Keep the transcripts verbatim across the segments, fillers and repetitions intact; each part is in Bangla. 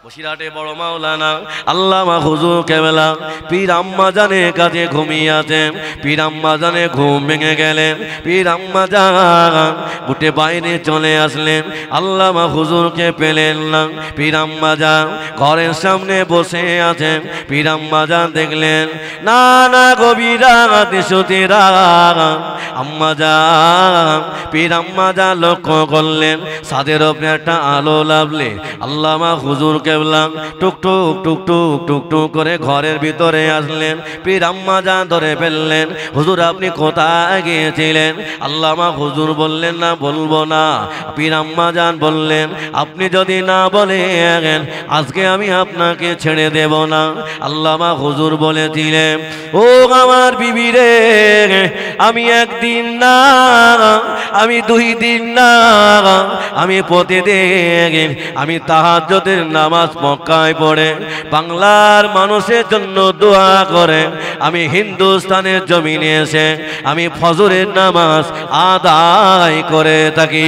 বসিরহাটে বড় মাওলানা আল্লামা হুজুর কেবলা পীর আম্মা জানের কাছে ঘুমিয়ে আছেন। পীর আম্মা জানে ঘুম ভেঙে গেলেন। পীর আম্মা জান উঠে বাইরে চলে আসলেন। আল্লামা হুজুরকে পেলেন না। পীর আম্মা জান ঘরের সামনে বসে আছেন। পীর আম্মা জান দেখলেন না না গভীরা দেশতেরা আম্মা জান। পীর আম্মা জান লক্ষ্য করলেন ছাদের উপরে একটা আলো লাভলে আল্লামা হুজুর কেবলা টুকটুক টুকটুক টুকটুক করে ঘরের ভিতরে আসলেন। পীর আম্মা জান ধরে ফেললেন, হুজুর আপনি কোথায় গিয়েছিলেন? আল্লামা হুজুর বললেন না বলবো না। পীর আম্মা জান বললেন আপনি যদি না বলেন আজকে আমি আপনাকে ছেড়ে দেব না। আল্লামা হুজুর বলেছিলেন ও আমার বিবি রে, আমি একদিন না, আমি দুই দিন না, আমি প্রতিদিন আমি তাহাজ্জুদের নামাজ মক্কায় পড়ে বাংলার মানুষের জন্য দোয়া করে আমি হিন্দুস্তানের জমিনে এসে আমি ফজরের নামাজ আদায় করে থাকি।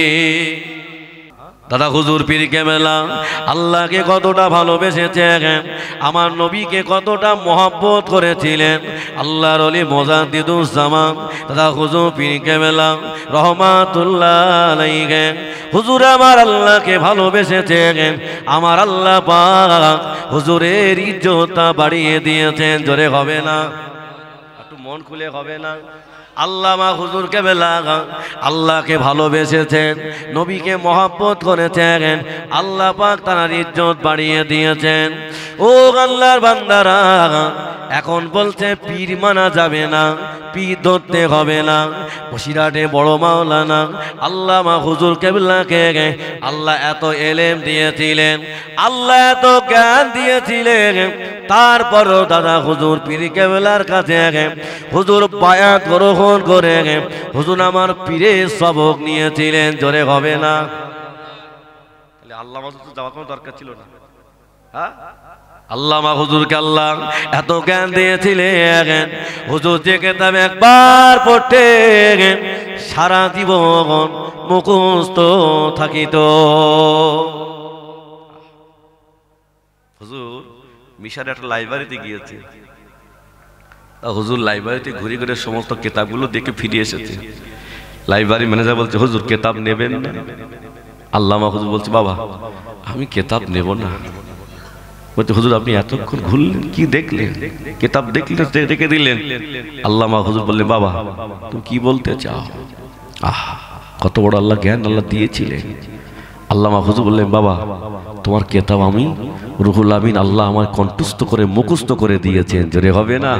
দাদা হুজুর পীর কেবলা আল্লাহকে কতটা ভালোবেসেছেন, আমার নবীকে কতটা মহব্বত করেছিলেন। আল্লাহর ওলি মুজাদ্দিদুস জামান দাদা হুজুর পীর কেবলা রহমাতুল্লাহ আলাইহি হুজুর আমার আল্লাহকে ভালোবেসেছেন। আমার আল্লাহ পাক হুজুরের ইজ্জতটা বাড়িয়ে দিয়েছেন। জোরে হবে না? একটু মন খুলে হবে না? আল্লামা হুজুর কেবলা আল্লাহকে ভালোবেসেছেন, নবীকে মহব্বত করেছেন, আল্লাহ পাক তার ইজ্জত বাড়িয়ে দিয়েছেন। ও আল্লাহর বান্দারা, এখন বলছে পীর মানা যাবে না, পীর ধরতে হবে না। বসিরহাটে বড় মাওলানা আল্লামা হুজুর কেবলাকে আল্লাহ এত এলেম দিয়েছিলেন, আল্লাহ এত জ্ঞান দিয়েছিলেন, তারপরও দাদা হুজুর পীর কেবলার কাছে হুজুর বায়াত গ্রহণ করে হুজুর আমার পীরের সবক নিয়েছিলেন। জোরে হবে না? আল্লামা হুজুর যাওয়ার কোনো দরকার ছিল না। হ্যাঁ, আল্লামা হুজুরকে আল্লাহ এত জ্ঞান দিয়েছিলেন, হুজুর যে কিতাব একবার পড়তে সারা জীবন মুখস্থ থাকিত। হুজুর মিশরে একটা লাইব্রেরিতে গিয়েছে, হুজুর লাইব্রেরিতে ঘুরে ঘুরে সমস্ত কিতাবগুলো দেখে ফিরে এসেছে। লাইব্রেরি ম্যানেজার বলছে হুজুর কিতাব নেবেন না? আল্লামা হুজুর বলছে বাবা আমি কিতাব নেব না। বলছে হুজুর আপনি এতক্ষণ ঘুরলেন, কি দেখলেন? কিতাব দেখলেন, রেখে দিলেন। আল্লামা হুজুর বললেন বাবা তুমি কি বলতে চাও? আহ কত বড় আল্লাহ জ্ঞান আল্লাহ দিয়েছিলেন। আল্লামা হুজুর বললেন বাবা তোমার কিতাব আমি রুহুল আমিন আল্লাহ আমার কণ্ঠস্থ করে মুখস্থ করে দিয়েছেন। জোরে হবে না?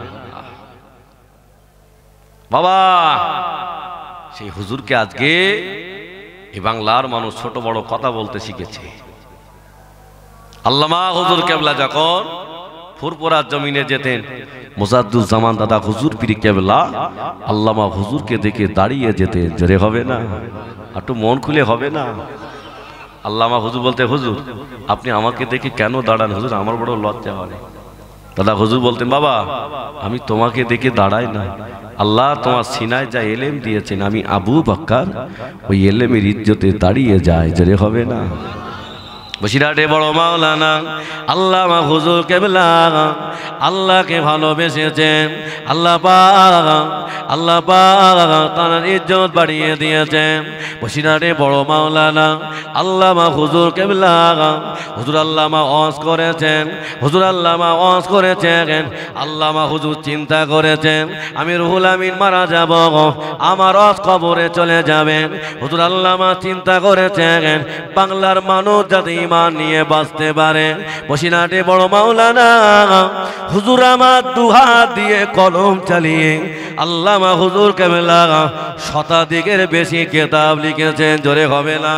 বাবা সেই হুজুরকে আজকে এই বাংলার মানুষ ছোট বড় কথা বলতে শিখেছে। আল্লামা হুজুর কেবলা যখন ফুরপুরার জমিনে যেতেন, মুজাদ্দুজ জামান দাদা হুজুর পীর কেবলা আল্লামা হুজুরকে দেখে দাঁড়িয়ে যেতেন। জোরে হবে না? একটু মন খুলে হবে না? আল্লামা হুজুর বলতে হুজুর আপনি আমাকে দেখে কেন দাঁড়ান? হুজুর আমার বড় লজ্জা হয়। দাদা হুজুর বলতেন বাবা আমি তোমাকে দেখে দাঁড়াই না, আল্লাহ তোমার সিনায় যা এলেম দিয়েছেন আমি আবু বকর ওই এলেমের ইজ্জতে দাঁড়িয়ে যায়। জোরে হবে না? বসিরহাটে বড় মাওলানা আল্লামা হুজুর কেবলা আল্লাহকে ভালোবেসেছেন, আল্লাহ পাক আল্লাহ পাক তার ইজ্জত বাড়িয়ে দিয়েছেন। বসিরহাটে বড় মাওলানা আল্লামা হুজুর কেবলা হুজুর আল্লামা ওয়াজ করেছেন, হুজুর আল্লামা ওয়াজ করেছেন, আল্লামা হুজুর চিন্তা করেছেন আমি রুহুল আমিন মারা যাব, আমার ওয়াজ কবরে চলে যাবেন। হুজুর আল্লামা চিন্তা করেছেন বাংলার মানুষ যাতে ঈমান নিয়ে বাঁচতে পারে। বসিরহাটে বড় মাওলানা হুজুর আমার দুহাত দিয়ে কলম চালিয়ে আল্লামা হুজুর কেবলা শতাধিকের বেশি কিতাব লিখেছেন। জোরে হবে না?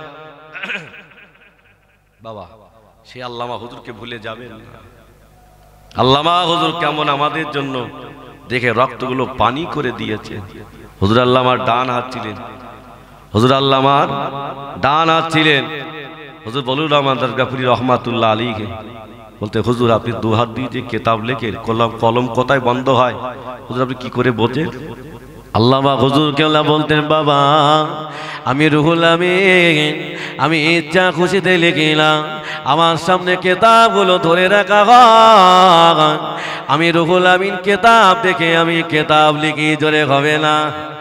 বাবা সেই আল্লামা হুজুরকে ভুলে যাবেন না। আল্লামা হুজুর কেমন আমাদের জন্য দেখে রক্তগুলো পানি করে দিয়েছে। হুজুর আল্লামার ডান হাত ছিলেন, হুজুর আল্লামার ডান হাত ছিলেন হুজুর বলুর রহমান দরগাপুরি রহমাতুল্লাহ আলীকে। বলতে হুজুর আপনি দুহাত দিয়ে যে কিতাব লেখেন কলম কলম কোথায় বন্ধ হয়? হুজুর আপনি কি করে বোঝেন? আল্লামা হুজুর কেবলা বলতেন, বাবা আমি রুহুল আমিন, আমি ইচ্ছা খুশিতে লিখিলাম, আমার সামনে কেতাবগুলো ধরে রাখা হয়, আমি রুহুল আমিন কেতাব দেখে আমি কেতাব লিখি, জোরে হবে না।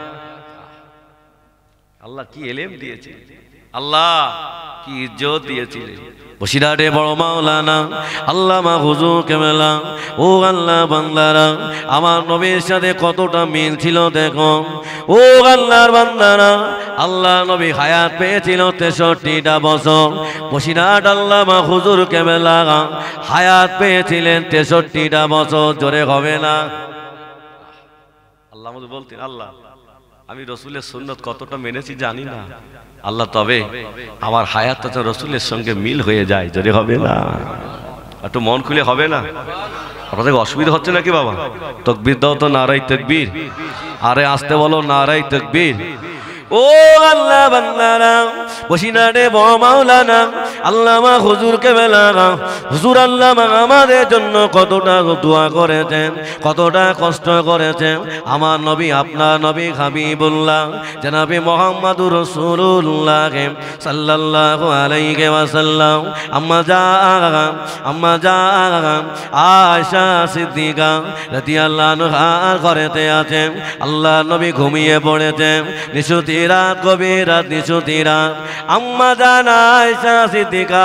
আল্লাহ কি এলেম দিয়েছে, আল্লাহ কি ইজ্জত দিয়েছিলেন। বসিরহাটে বড় মাওলানা আল্লামা হুজুর কেবলা, ও আল্লাহ বান্দারা, আমার নবীর সাথে কতটা মিল ছিল দেখো। ও আল্লাহর বান্দারা, আল্লাহ নবী হায়াত পেয়েছিল তেষট্টিটা বছর। বসিরহাট আল্লামা হুজুর কেবলা হায়াত পেয়েছিলেন তেষট্টিটা বছর, জোরে হবে না। আল্লাহ আমাদের বলতেন, আল্লাহ আমি রসুলের সুন্নত কতটা মেনেছি জানি না, আল্লাহ তবে আমার হায়াতটা তো রসুলের সঙ্গে মিল হয়ে যায়, জোরে হবে না। একটু মন খুলে হবে না। আপনাদের অসুবিধা হচ্ছে নাকি বাবা? তাকবীর দাও তো, নারায়ে তাকবীর। আরে আসতে বলো, নারায়ে তাকবীর। ও আল্লাহ বান্দারা, বসিরহাটে বড় মাওলানা আল্লামা হুজুর কেবলা, হুজুর আল্লামা আমাদের জন্য কতটা দোয়া করেছেন, কতটা কষ্ট করেছেন। আমার নবী, আপনার নবী হাবিবুল্লাহ জনাবে মুহাম্মদুর রাসূলুল্লাহ সাল্লাল্লাহু আলাইহি ওয়াসাল্লাম, আম্মা জান আম্মা জান আয়েশা সিদ্দিকা রাদিয়াল্লাহু আনহার ঘরেতে আছেন। আল্লাহ নবী ঘুমিয়ে পড়েছেন নিশুতি রাত, গভীর রাত, নিশুতি রাত। আম্মা জান আয়েশা সিদ্দিকা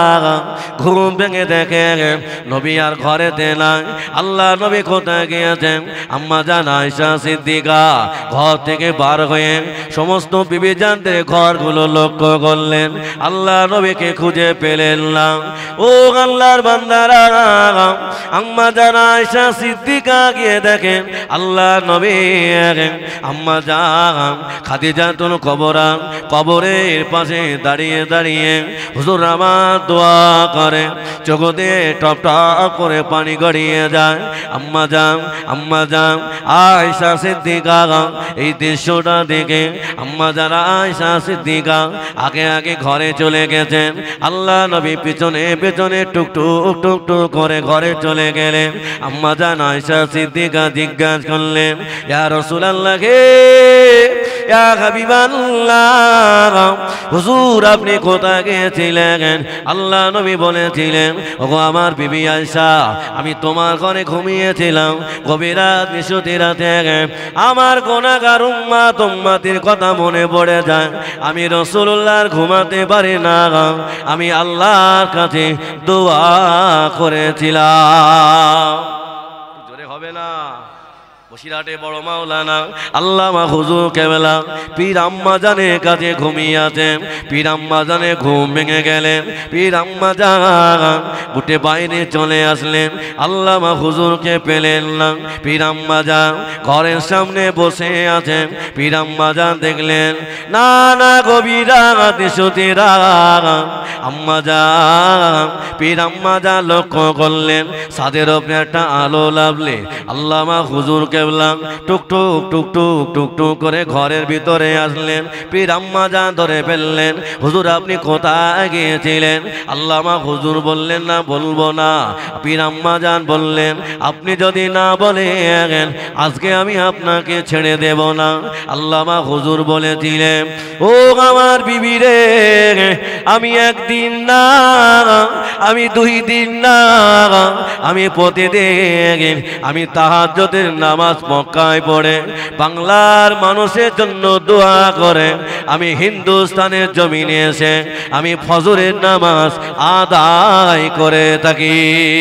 ঘুম ভেঙে দেখে নবী আর ঘরেতে নাই। আল্লাহ নবী কোথায় গিয়েছেন? আম্মা জান আয়েশা সিদ্দিকা ঘর থেকে বার হয়ে সমস্ত বিবিজানদের ঘরগুলো লক্ষ্য করলেন, আল্লাহ নবীকে খুঁজে পেলেন না। ও আল্লাহর বান্দারা, আম্মা জান আয়েশা সিদ্দিকা গিয়ে দেখেন আল্লাহ নবী, আম্মা জান খাদিজাতুল কুবরা কবরের পাশে দাঁড়িয়ে দাঁড়িয়ে হুজুর আমার দোয়া করে, চোখ দিয়ে টপ টপ করে পানি গড়িয়ে যায়। আম্মা জান আম্মা জান আয়েশা সিদ্দিকা এই দৃশ্যটা দেখে আম্মা জান আয়েশা সিদ্দিকা আগে আগে ঘরে চলে গেছেন। আল্লাহ নবী পিছনে পেছনে টুকটুক টুকটুক করে ঘরে চলে গেলেন। আম্মা জান আয়েশা সিদ্দিকা জিজ্ঞাসা করলেন, ইয়া রাসূলুল্লাহ, হে ইয়া হাবিবাল্লাহ, হুজুর আপনি কোথায় গিয়েছিলেন? আল্লাহ নবী বলেছিলেন, ওগো আমার বিবি আয়েশা, আমি তোমার ঘরে ঘুমিয়েছিলাম গভীর রাত, নিশুতি রাতে আমার গুনাহগার উম্মত উম্মতির কথা মনে পড়ে যায়, আমি রাসূলুল্লাহর ঘুমাতে পারি না, আমি আল্লাহর কাছে দোয়া করেছিলাম, জোরে হবে না। বসিরহাটে বড় মাওলানা আল্লামা হুজুর কেবলা পীর আম্মা জানের কাছে ঘুমিয়ে আছেন। পীর আম্মা জানে ঘুম ভেঙে গেলেন, পীর আম্মা জান উঠে বাইরে চলে আসলেন, আল্লামা হুজুরকে পেলেন না। পীর আম্মা জান ঘরের সামনে বসে আছেন। পীর আম্মা জান দেখলেন না না গভীর রাত, নিশুতি রাত। আম্মা জান পীর আম্মা জান লক্ষ্য করলেন ছাদের উপরে একটা আলো লাভলে আল্লামা হুজুরকে টুকটুক টুকটুক টুকটুক করে ঘরের ভিতরে আসলেন। পীর আম্মা জান ধরে ফেললেন, হুজুর আপনি কোথায় গিয়েছিলেন? আল্লামা হুজুর বললেন, না বলবো না। পীর আম্মা জান বললেন, আপনি যদি না বলেন আজকে আমি আপনাকে ছেড়ে দেব না। আল্লামা হুজুর বলেছিলেন, ও আমার বিবি রে, আমি একদিন না, আমি দুই দিন না, আমি প্রতিদিন আমি তাহাজ্জুদের নামাজ মক্কায় পড়ে বাংলার মানুষের জন্য দোয়া করে আমি হিন্দুস্তানের জমিনে এসে আমি ফজরের নামাজ আদায় করে থাকি,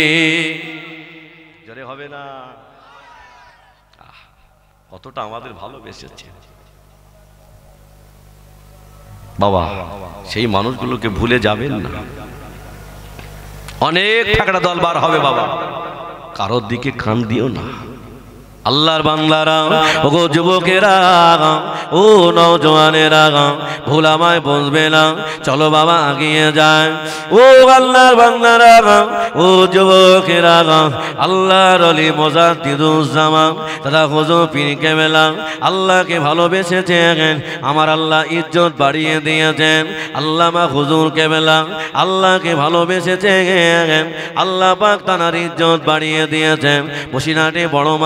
জোরে হবে না। কতটা আমাদের ভালোবেসেছে বাবা, সেই মানুষগুলোকে ভুলে যাবেন না। অনেক টাকাটা দলবার হবে বাবা, কারোর দিকে কান দিও না। আল্লাহর বান্দারা, ওগো যুবকেরা, ও নওজওয়ানেরা, ভুল আমায় বুঝবে না, চলো বাবা আগিয়ে যায়। ও আল্লাহর বান্দারা, ও যুবকেরা, আল্লাহর ওলি মুজাদ্দিদুজ্জামান দাদা হুজুর পীর কেবলা আল্লাহকে ভালোবেসেছেন, আমার আল্লাহ ইজ্জত বাড়িয়ে দিয়েছেন। আল্লামা হুজুর কেবলা আল্লাহকে ভালোবেসেছেন, আল্লাহ পাক তার ইজ্জত বাড়িয়ে দিয়েছেন। বসিরহাটে বড় মাওলানা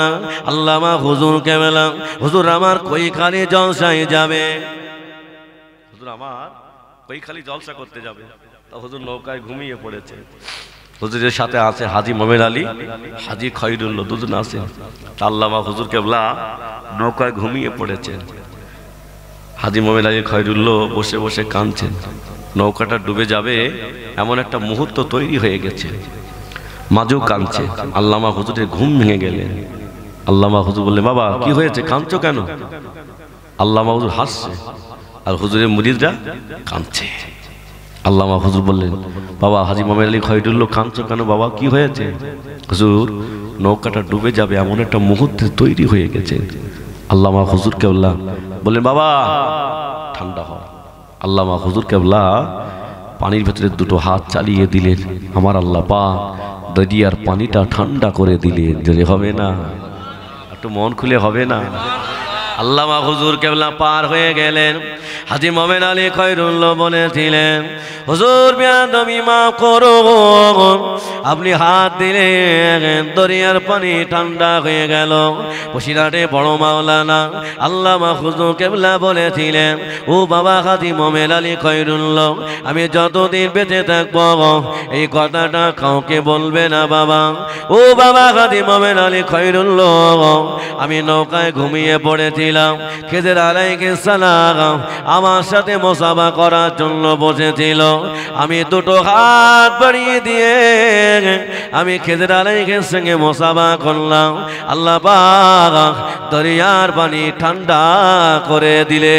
মাওলানা আল্লামা হুজুর কেবলা, হুজুর আমার কৈখালি জলসায় যাবে, হুজুর আমার কৈখালি জলসা করতে যাবে। তা হুজুর নৌকায় ঘুমিয়ে পড়েছে। হুজুরের সাথে আছে হাজী মোমেন আলী, হাজী খৈরুল্লাহ, দুজন আছে। আল্লামা হুজুর কেবলা নৌকায় ঘুমিয়ে পড়েছেন। হাজী মোমেন আলী খৈরুল্লাহ বসে বসে কাঁদছেন। নৌকাটা ডুবে যাবে এমন একটা মুহূর্ত তৈরি হয়ে গেছে। মাঝেও কাঁদছে। আল্লামা হুজুরের ঘুম ভেঙে গেলেন। আল্লামা হুজুর বললেন, বাবা কি হয়েছে, কাঁদছো কেন? আল্লামা হুজুর হাসছে আর হুজুরের মুরিদরা কাঁদছে। আল্লামা হুজুর বললেন, বাবা হাজী মোমেন আলী খৈরুল্লাহ কাঁদছো কেন বাবা, কি হয়েছে? হুজুর নৌকাটা ডুবে যাবে এমন একটা মুহূর্ত তৈরি হয়ে গেছে। আল্লামা হুজুর কেবলা বললেন, বাবা ঠান্ডা হও। আল্লামা হুজুর কেবলা পানির ভেতরে দুটো হাত চালিয়ে দিলেন। আমার আল্লাহ পাক দরিয়ার পানিটা ঠান্ডা করে দিলেন। যদি হবে না, একটু মন খুলে হবে না? আল্লামা হুজুর কেবলা পার হয়ে গেলেন। হাজী মোমেন আলী খৈরুল্লাহ বলেছিলেন, হুজুর বেয়াদবি মাফ করো, আপনি হাত দিলেন দরিয়ার পানি ঠান্ডা হয়ে গেল। বসিরহাটে বড় মাওলানা আল্লামা হুজুর কেবলা বলেছিলেন, ও বাবা হাজী মোমেন আলী খৈরুল্লাহ, আমি যতদিন বেঁচে থাকবো এই কথাটা কাউকে বলবে না বাবা। ও বাবা হাজী মোমেন আলী খৈরুল্লাহ, আমি নৌকায় ঘুমিয়ে পড়েছিলাম। খেজর আলাইহিস সালাম আমার সাথে মুসাফা করার জন্য বসেছিল। আমি দুটো হাত বাড়িয়ে দিয়ে আমি খেজর আলাইহিস সঙ্গে মুসাফা করলাম। আল্লাহ পাক দরিয়ার পানি ঠান্ডা করে দিলে।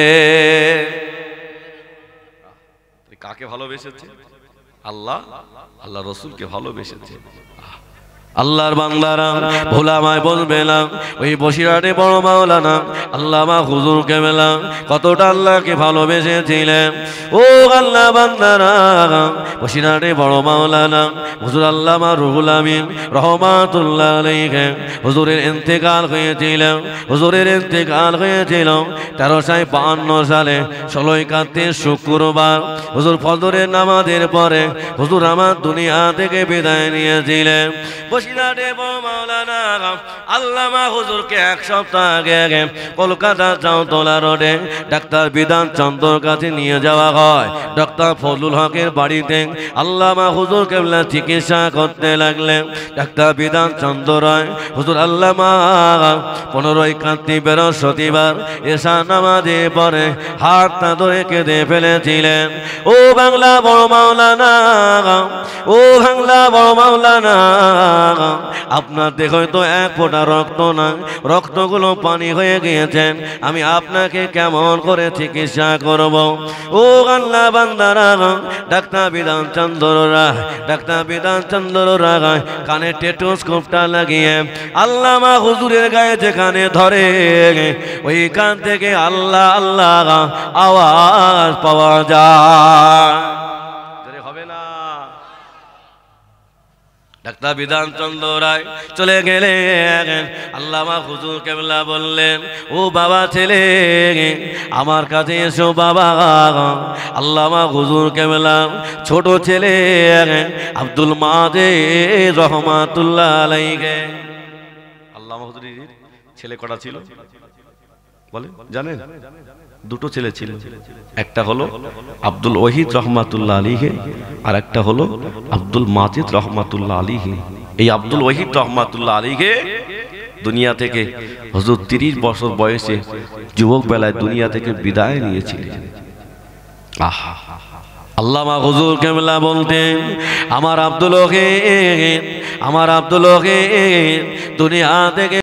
কাকে ভালোবেসেছে? আল্লাহ, আল্লাহ রসুলকে ভালোবেসেছে। আল্লাহর বান্দারা ভোলামায় বলবে না, ওই বসিরহাটে বড় মাওলানা আল্লামা হুজুর কেবলা কতটা আল্লাহকে ভালোবেসেছিলেন। ও আল্লাহ বান্দারা, বসিরহাটে বড় মাওলানা হুজুর আল্লামা রুহুল আমিন রহমাতুল্লাহ আলাইহি হুজুরের ইন্তেকাল হয়েছিল। হুজুরের ইন্তেকাল হয়েছিল তেরোশো বাহান্ন সালে ষোলোই কার্তিক শুক্রবার। হুজুর ফজরের নামাজের পরে হুজুর আমার দুনিয়া থেকে বিদায় নিয়েছিলেন। বসিরহাটে বড় মাওলানা আল্লামা হুজুরকে এক সপ্তাহ আগে আগে কলকাতা চাউতলা রোডে ডাক্তার বিধান চন্দ্রর কাছে নিয়ে যাওয়া হয়। ডাক্তার ফজলুল হকের বাড়িতে আল্লামা হুজুর কেবলা চিকিৎসা করতে লাগলেন। ডাক্তার বিধান চন্দ্র রায় হুজুর আল্লামা পনেরোই কার্তিক বৃহস্পতিবার এশা নামাজে পরে হাতটা ধরে কেঁদে ফেলেছিলেন। ও বাংলা বড় মাওলানা, ও বাংলা বড় মাওলানা, আপনার দেখো তো এক ফোঁটা রক্ত না, রক্তগুলো পানি হয়ে গিয়েছেন। আমি আপনাকে কেমন করে চিকিৎসা করব? ও আল্লাহ বান্দারা, ডাক্তার বিধান চন্দ্র রায় ডাক্তার বিধান চন্দ্র রায় কানে টেটোস্কোপটা লাগিয়ে আল্লামা হুজুরের গায়ে যেখানে ধরে ওইখান থেকে আল্লাহ আল্লাহ আওয়াজ পাওয়া যায়। হবে না? ডাক্তার বিধান চন্দ্র রায় চলে গেলেন। আল্লামা হুজুর কেবলা বললেন, ও বাবা ছেলে আমার কাছে এসো বাবা। আল্লামা হুজুর কেবলা ছোট ছেলে আব্দুল মাজিদ রহমাতুল্লাহ আলাইহি। আল্লামা হুজুরের ছেলে কটা ছিল বলে জানেন? দুটো ছেলে ছিল। একটা হলো আব্দুল ওয়াহিদ রহমাতুল্লাহ আলাইহি আর একটা হলো আব্দুল মাজিদ রহমাতুল্লাহ আলাইহি। এই আব্দুল ওয়াহিদ রহমাতুল্লাহ আলাইহি দুনিয়া থেকে হুজুর তিরিশ বছর বয়সে যুবক বেলায় দুনিয়া থেকে বিদায় নিয়েছিলেন। আহা, আল্লামা হুজুর কেবলা বলতেন, আমার আব্দুল ওয়াহিদ আমার আব্দুল ওয়াহিদ দুনিয়া থেকে